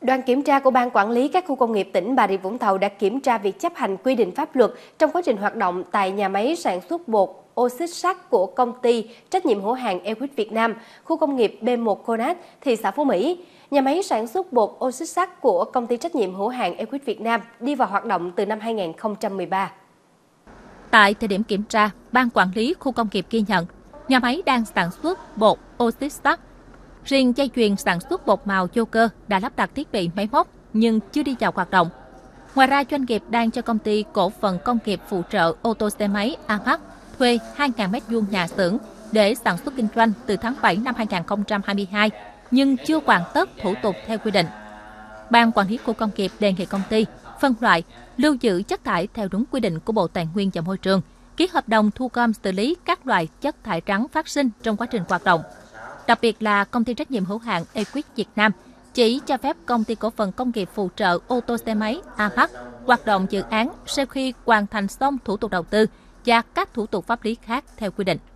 Đoàn kiểm tra của Ban Quản lý các khu công nghiệp tỉnh Bà Rịa Vũng Tàu đã kiểm tra việc chấp hành quy định pháp luật trong quá trình hoạt động tại nhà máy sản xuất bột oxit sắt của công ty trách nhiệm hữu hạn Equip Việt Nam, khu công nghiệp B1 Conat, thị xã Phú Mỹ. Nhà máy sản xuất bột oxit sắt của công ty trách nhiệm hữu hạn Equip Việt Nam đi vào hoạt động từ năm 2013. Tại thời điểm kiểm tra, Ban Quản lý khu công nghiệp ghi nhận nhà máy đang sản xuất bột oxit sắt. Riêng dây chuyền sản xuất bột màu vô cơ đã lắp đặt thiết bị máy móc nhưng chưa đi vào hoạt động. Ngoài ra, doanh nghiệp đang cho công ty cổ phần công nghiệp phụ trợ ô tô xe máy AMAC thuê 2.000 m2 nhà xưởng để sản xuất kinh doanh từ tháng 7 năm 2022 nhưng chưa hoàn tất thủ tục theo quy định. Ban Quản lý khu công nghiệp đề nghị công ty phân loại, lưu giữ chất thải theo đúng quy định của Bộ Tài nguyên và Môi trường, ký hợp đồng thu gom xử lý các loại chất thải rắn phát sinh trong quá trình hoạt động. Đặc biệt là công ty trách nhiệm hữu hạn Equip Việt Nam chỉ cho phép công ty cổ phần công nghiệp phụ trợ ô tô xe máy AMAC hoạt động dự án sau khi hoàn thành xong thủ tục đầu tư và các thủ tục pháp lý khác theo quy định.